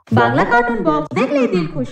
Bangla cartoon box দেখলেই দিল খুশ।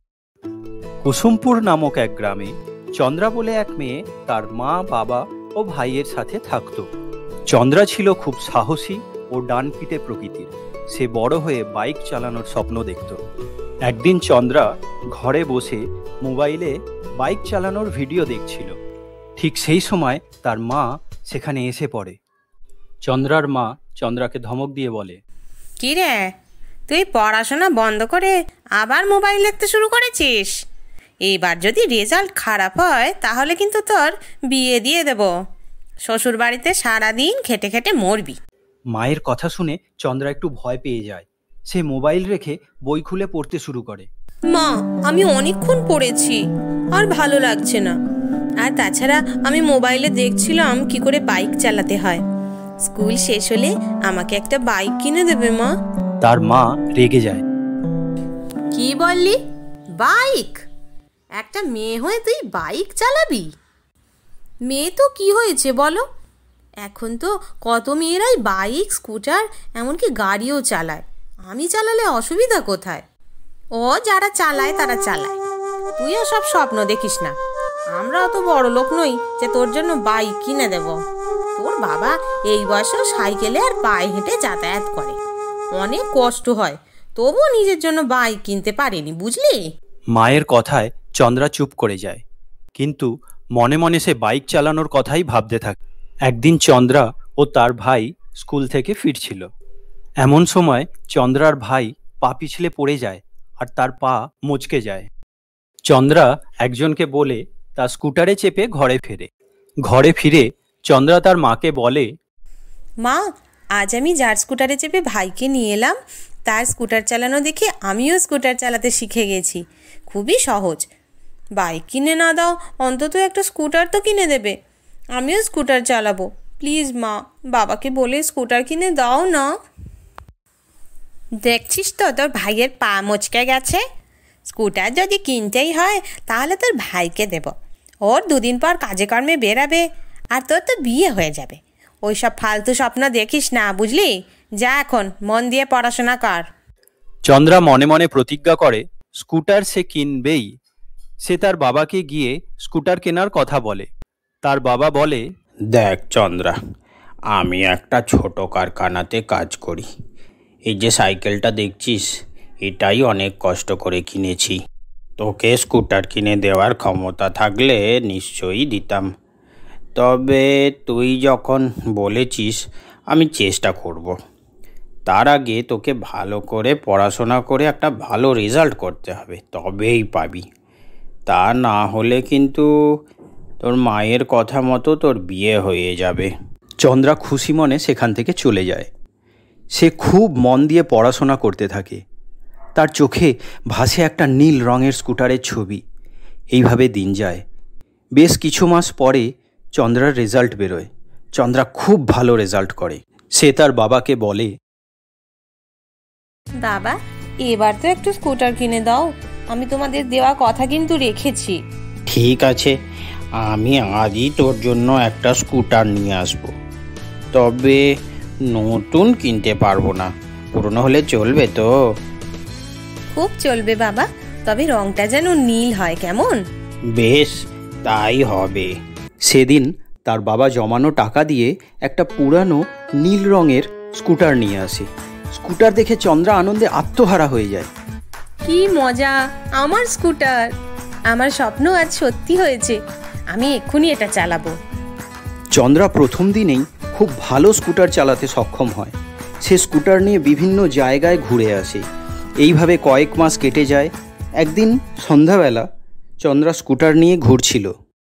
কুসুমপুর নামক এক গ্রামে চন্দ্রা বলে এক মেয়ে তার মা, বাবা ও ভাইয়ের সাথে থাকত। চন্দ্রা ছিল খুব সাহসী ও ডানপিটে প্রকৃতির। সে বড় হয়ে বাইক চালানোর স্বপ্ন দেখত। একদিন চন্দ্রা ঘরে বসে মোবাইলে বাইক চালানোর ভিডিও দেখছিল। ঠিক সেই সময় তার মা সেখানে এসে পড়ে। চন্দ্রার মা চন্দ্রাকে ধমক দিয়ে বলে, কি রে, তুই পড়াশোনা বন্ধ করে আবার মোবাইল দেখতে শুরু করেছিস? এবার যদি রেজাল্ট খারাপ হয় তাহলে কিন্তু তোর বিয়ে দিয়ে দেব। শ্বশুর বাড়িতে সারাদিন খেটে খেটে মরবি। মায়ের কথা শুনে চন্দ্রা একটু ভয় পেয়ে যায়। সে মোবাইল রেখে বই খুলে পড়তে শুরু করে। মা, আমি অনেকক্ষণ পড়েছি, আর ভালো লাগছে না। আর তাছাড়া আমি মোবাইলে দেখছিলাম কি করে বাইক চালাতে হয়। স্কুল শেষ হলে আমাকে একটা বাইক কিনে দেবে মা? তার মা রেগে যায়। কি বললি? বাইক? একটা মেয়ে হয়ে তুই বাইক চালাবি? মেয়ে তো কি হয়েছে বলো? এখন তো কত মেয়েরাই বাইক, স্কুটার, এমনকি গাড়িও চালায়। আমি চালালে অসুবিধা কোথায়? ও যারা চালায় তারা চালায়, তুইও সব স্বপ্ন দেখিস না। আমরা অত বড় লোক নই যে তোর জন্য বাইক কিনে দেব। তোর বাবা এই বয়সেও সাইকেলে আর পায়ে হেঁটে যাতায়াত করে, অনেক কষ্ট হয়, তবুও নিজের জন্য বাইক কিনতে পারেনি, বুঝলি? মায়ের কথায় চন্দ্রা চুপ করে যায়, কিন্তু মনে মনে সে বাইক চালানোর কথাই ভাবতে থাকে। একদিন চন্দ্রা ও তার ভাই স্কুল থেকে ফিরছিল। এমন সময় চন্দ্রার ভাই পা পিছলে পড়ে যায় আর তার পা মচকে যায়। চন্দ্রা একজনকে বলে তার স্কুটারে চেপে ঘরে ফিরে চন্দ্রা তার মাকে বলে, মা, আজ আমি যার স্কুটারে চেপে ভাইকে নিয়ে এলাম তার স্কুটার চালানো দেখে আমিও স্কুটার চালাতে শিখে গেছি। খুবই সহজ। বাইক কিনে না দাও, অন্তত একটা স্কুটার তো কিনে দেবে। আমিও স্কুটার চালাবো। প্লিজ মা, বাবাকে বলে স্কুটার কিনে দাও না। দেখছিস তো তোর ভাইয়ের পা মচকে গেছে। স্কুটার যদি কিনতেই হয় তাহলে তোর ভাইকে দেব। ওর দুদিন পর কাজে কর্মে বেরাবে, আর তোর তো বিয়ে হয়ে যাবে। ওই সব ফালতু স্বপ্ন দেখিস না, বুঝলি? যা, এখন মন দিয়ে পড়াশোনা কর। চন্দ্রা মনে মনে প্রতিজ্ঞা করে স্কুটার সে কিনবেই। সে তার বাবাকে গিয়ে স্কুটার কেনার কথা বলে। তার বাবা বলে, দেখ চন্দ্রা, আমি একটা ছোট কারখানাতে কাজ করি। এই যে সাইকেলটা দেখছিস, এটাই অনেক কষ্ট করে কিনেছি। তোকে স্কুটার কিনে দেওয়ার ক্ষমতা থাকলে নিশ্চয়ই দিতাম, তবে তুই যখন বলেছিস আমি চেষ্টা করব। তার আগে তোকে ভালো করে পড়াশোনা করে একটা ভালো রেজাল্ট করতে হবে, তবেই পাবি। তা না হলে কিন্তু তোর মায়ের কথা মতো তোর বিয়ে হয়ে যাবে। চন্দ্রা খুশি মনে সেখান থেকে চলে যায়। সে খুব মন দিয়ে পড়াশোনা করতে থাকে। তার চোখে ভাসে একটা নীল রঙের স্কুটারের ছবি। এইভাবে দিন যায়। বেশ কিছু মাস পরে চন্দ্রার রেজাল্ট বেরোয়। চন্দ্রা খুব ভালো রেজাল্ট করে। সে তার বাবাকে বলে, বাবা, এবার তো একটু স্কুটার কিনে দাও। আমি তোমাদের দেওয়া কথা কিন্তু রেখেছি। ঠিক আছে, আমি আজই তোর জন্য একটা স্কুটার নিয়ে আসবো, তবে নতুন কিনতে পারবো না। পুরনো হলে চলবে তো? খুব চলবে বাবা, তবে রংটা যেন নীল হয়, কেমন? বেশ, তাই হবে। সেদিন তার বাবা জমানো টাকা দিয়ে একটা পুরানো নীল রঙের স্কুটার নিয়ে আসে। স্কুটার দেখে চন্দ্রা আনন্দে আত্মহারা হয়ে যায়। কি মজা! আমার স্কুটার! আমার স্বপ্ন আজ সত্যি হয়েছে। আমি এক্ষুনি এটা চালাবো। চন্দ্রা প্রথম দিনেই খুব ভালো স্কুটার চালাতে সক্ষম হয়। সে স্কুটার নিয়ে বিভিন্ন জায়গায় ঘুরে আসে। এইভাবে কয়েক মাস কেটে যায়। একদিন সন্ধ্যাবেলা চন্দ্রা স্কুটার নিয়ে ঘুরছিল।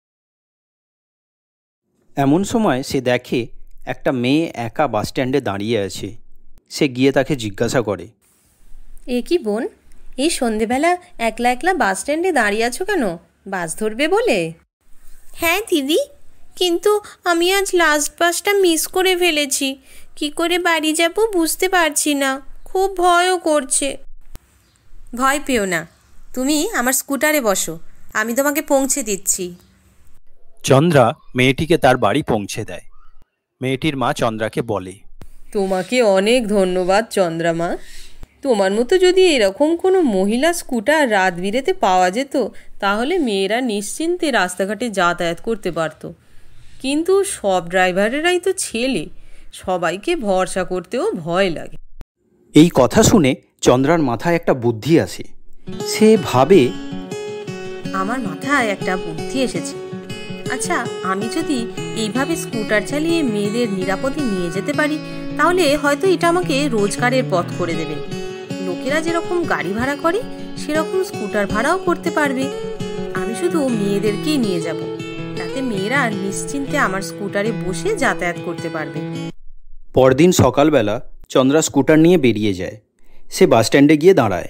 এমন সময় সে দেখে একটা মেয়ে একা বাস স্ট্যান্ডে দাঁড়িয়ে আছে। সে গিয়ে তাকে জিজ্ঞাসা করে, এ কি বোন, এই সন্ধেবেলা একলা একলা বাস স্ট্যান্ডে দাঁড়িয়ে আছো কেন? বাস ধরবে বলে? হ্যাঁ দিদি, কিন্তু আমি আজ লাস্ট বাসটা মিস করে ফেলেছি। কি করে বাড়ি যাব বুঝতে পারছি না, খুব ভয়ও করছে। ভয় পেও না, তুমি আমার স্কুটারে বসো, আমি তোমাকে পৌঁছে দিচ্ছি। চন্দ্রা মেয়েটিকে তার বাড়ি পৌঁছে দেয়। মেয়েটির মা চন্দ্রাকে বলে, তোমাকে অনেক ধন্যবাদ চন্দ্রা মা, তোমার মতো যদি এরকম কোনো মহিলা স্কুটার রাত বিরেতে পাওয়া যেত তাহলে মেয়েরা নিশ্চিন্তে রাস্তাঘাটে যাতায়াত করতে পারত। কিন্তু সব ড্রাইভারেরাই তো ছেলে, সবাইকে ভরসা করতেও ভয় লাগে। এই কথা শুনে চন্দ্রার মাথায় একটা বুদ্ধি আসে। সে ভাবে, আমার মাথায় একটা বুদ্ধি এসেছে। আচ্ছা, আমি যদি এইভাবে স্কুটার চালিয়ে মেয়েদের নিরাপদে নিয়ে যেতে পারি তাহলে হয়তো এটা আমাকে রোজগারের পথ করে দেবে। লোকেরা যেরকম গাড়ি ভাড়া করে সেরকম স্কুটার ভাড়াও করতে পারবে। আমি শুধু মেয়েদেরকেই নিয়ে যাব, তাতে মেয়েরা নিশ্চিন্তে আমার স্কুটারে বসে যাতায়াত করতে পারবে। পরদিন সকালবেলা চন্দ্রা স্কুটার নিয়ে বেরিয়ে যায়। সে বাসস্ট্যান্ডে গিয়ে দাঁড়ায়।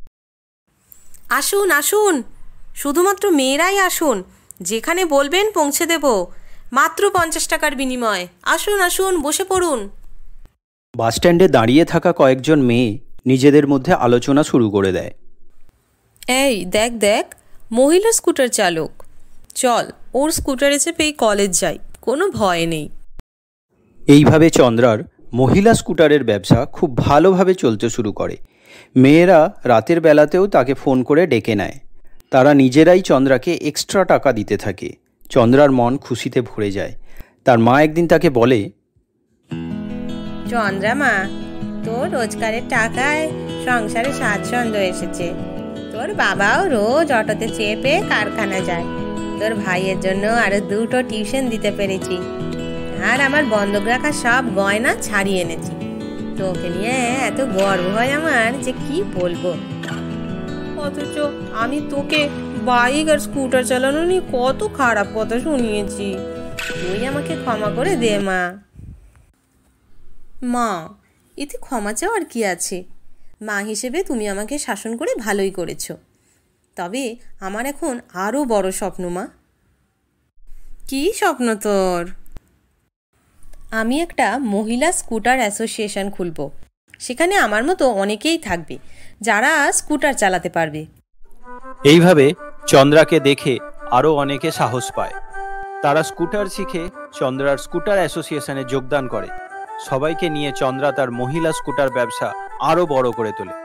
আসুন আসুন, শুধুমাত্র মেয়েরাই আসুন, যেখানে বলবেন পৌঁছে দেব, মাত্র 50 টাকার বিনিময়ে। আসুন আসুন, বসে পড়ুন। বাসস্ট্যান্ডে দাঁড়িয়ে থাকা কয়েকজন মেয়ে নিজেদের মধ্যে আলোচনা শুরু করে দেয়। এই দেখ দেখ, মহিলা স্কুটার চালক, চল ওর স্কুটারে চেপেই কলেজ যাই, কোনো ভয় নেই। এইভাবে চন্দ্রার মহিলা স্কুটারের ব্যবসা খুব ভালোভাবে চলতে শুরু করে। মেয়েরা রাতের বেলাতেও তাকে ফোন করে ডেকে নেয়। তারা নিজেরাই চন্দ্রাকে এক্সট্রা টাকা দিতে থাকে। চন্দ্রার মন খুশিতে ভরে যায়। তার মা একদিন তাকে বলে, চন্দ্রা মা, তোর রোজগারের টাকায় সংসারে স্বাচ্ছন্দ্য এসেছে। তোর বাবাও রোজ অটোতে চেপে কারখানা যায়। তোর ভাইয়ের জন্য আরো 2টো টিউশন দিতে পেরেছি, আর আমার বন্ধক রাখা সব গয়না ছাড়িয়ে এনেছি। তোকে নিয়ে এত গর্ব হয় আমার যে কি বলবো। অথচ আমি তোকে বাইক আর স্কুটার চালানো নিয়ে কত খারাপ কথা শুনিয়েছি। তুই আমাকে ক্ষমা করে দে মা। মা, এতে ক্ষমা চাওয়ার কি আছে? মা হিসেবে তুমি আমাকে শাসন করে ভালোই করেছ। তবে আমার এখন আরও বড় স্বপ্ন মা। কি স্বপ্ন তোর? আমি একটা মহিলা স্কুটার অ্যাসোসিয়েশন খুলব। সেখানে আমার মতো অনেকেই থাকবে যারা স্কুটার চালাতে পারবে। এইভাবে চন্দ্রাকে দেখে আরও অনেকে সাহস পায়। তারা স্কুটার শিখে চন্দ্রার স্কুটার অ্যাসোসিয়েশনে যোগদান করে। সবাইকে নিয়ে চন্দ্রা তার মহিলা স্কুটার ব্যবসা আরও বড় করে তোলে।